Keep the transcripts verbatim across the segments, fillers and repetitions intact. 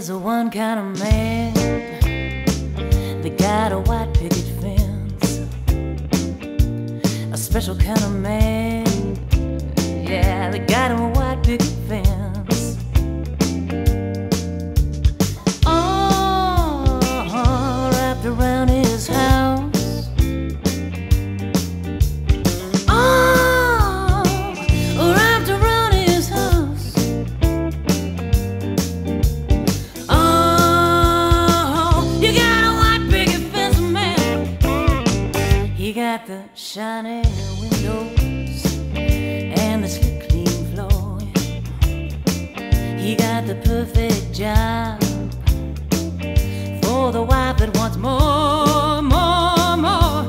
is a one kind of man that got a white picket fence, a special kind of man, yeah, that got a white picket fence. Oh, wrapped around his house. Oh, wrapped around his house. Oh, you got a white picket fence, man. He got the shiny windows and the slick clean floor. He got the perfect job for the wife that wants more, more, more.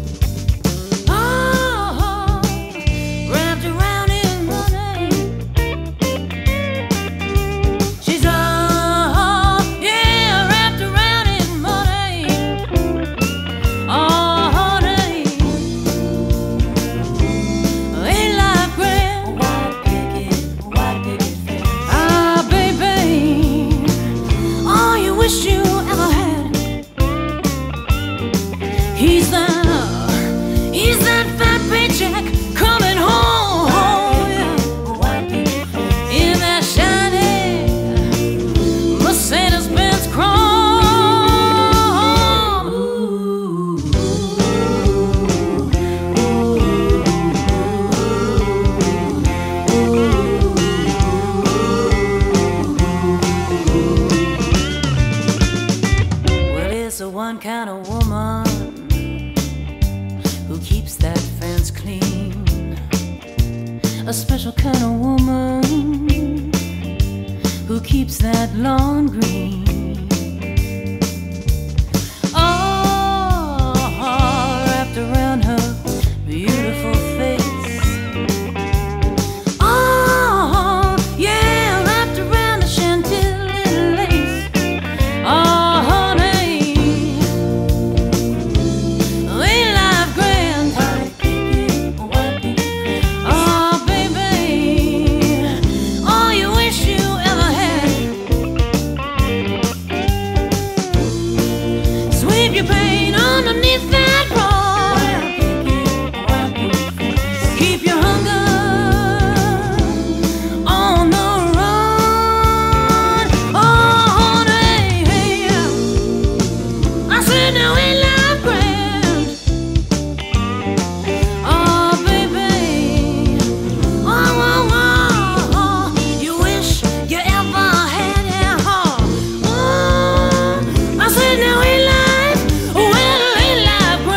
Oh, wrapped around his money. She's all, yeah, wrapped around his money. Oh, honey, ain't life grand? White picket, white picket fence. Ah, baby, all you wish you ever had. He's that, he's that fat paycheck coming home, yeah, in that shiny Mercedes-Benz chrome. Ooh, well, it's a one kind of woman who keeps that fence clean, a special kind of woman who keeps that lawn green. Oh, wrapped around her beautiful face. Oh, yeah, wrapped around the chantilly lace. Oh, honey, ain't life grand? Oh, baby, all you wish you ever had. Sweep your pain underneath that rug. Keep your hunger on the run. Oh, honey, I said now ain't life grand? Oh, baby, oh, oh, oh, oh, you wish you ever had it. Oh, I said now ain't life, well, ain't life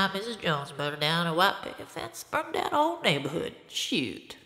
time Missus Jones burned down a white picket fence, burned down a whole neighborhood. Shoot.